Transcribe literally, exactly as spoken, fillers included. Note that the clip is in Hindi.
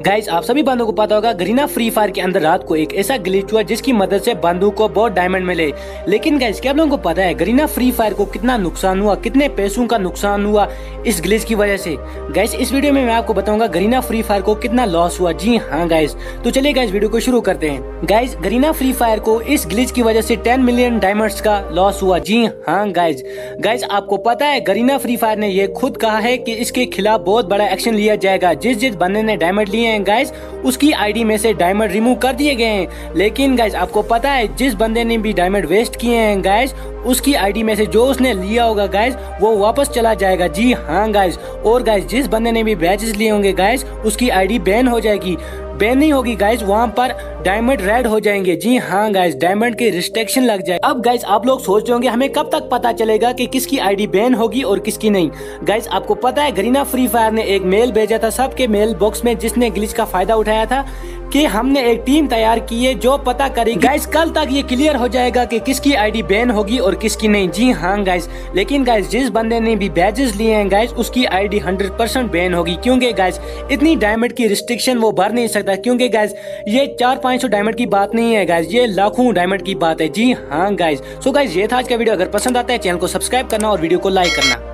गाइस आप सभी बंदों को पता होगा गरीना फ्री फायर के अंदर रात को एक ऐसा ग्लिच हुआ जिसकी मदद से बंदों को बहुत डायमंड मिले। लेकिन गाइस क्या आप लोगों को पता है गरीना फ्री फायर को कितना नुकसान हुआ, कितने पैसों का नुकसान हुआ इस ग्लिच की वजह से। गाइस इस वीडियो में मैं आपको बताऊंगा गरीना फ्री फायर को कितना लॉस हुआ। जी हाँ गाइस, तो चलिए गाइस वीडियो को शुरू करते हैं। गाइस गरीना फ्री फायर को इस ग्लिच की वजह से टेन मिलियन डायमंड्स का लॉस हुआ। जी हाँ गाइस, गाइस आपको पता है गरीना फ्री फायर ने ये खुद कहा है कि इसके खिलाफ बहुत बड़ा एक्शन लिया जाएगा। जिस जिस बंदे ने डायमंड लिए हैं गाइस उसकी आईडी में से डायमंड रिमूव कर दिए गए हैं। लेकिन गाइस आपको पता है जिस बंदे ने भी डायमंड वेस्ट किए हैं गाइस उसकी आईडी में से जो उसने लिया होगा गाइस वो वापस चला जाएगा। जी हाँ गाइस, और गाइस जिस बंदे ने भी बैचेस लिए होंगे गाइस उसकी आईडी बैन हो जाएगी। बैन नहीं होगी गाइस, वहां पर डायमंड रेड हो जाएंगे। जी हाँ गाइस, डायमंड के रिस्ट्रिक्शन लग जाए। अब गाइस आप लोग सोच रहे होंगे हमें कब तक पता चलेगा कि किसकी आईडी बैन होगी और किसकी नहीं। गाइस आपको पता है गरीना फ्री फायर ने एक मेल भेजा था सबके मेल बॉक्स में जिसने ग्लिच का फायदा उठाया था कि हमने एक टीम तैयार की है जो पता करेगी। गाइस कल तक ये क्लियर हो जाएगा कि किसकी आईडी बैन होगी और किसकी नहीं। जी हाँ गाइस, लेकिन गाइस जिस बंदे ने भी बैजेस लिए हैं गाइस उसकी आईडी हंड्रेड परसेंट बैन होगी, क्योंकि गाइस इतनी डायमंड की रिस्ट्रिक्शन वो भर नहीं सकता। क्योंकि गाइस ये चार पाँच सौ डायमंड की बात नहीं है गाइस, ये लाखों डायमंड की बात है। जी हाँ गाइस, सो गाइस ये था आज का वीडियो। अगर पसंद आता है चैनल को सब्सक्राइब करना और वीडियो को लाइक करना।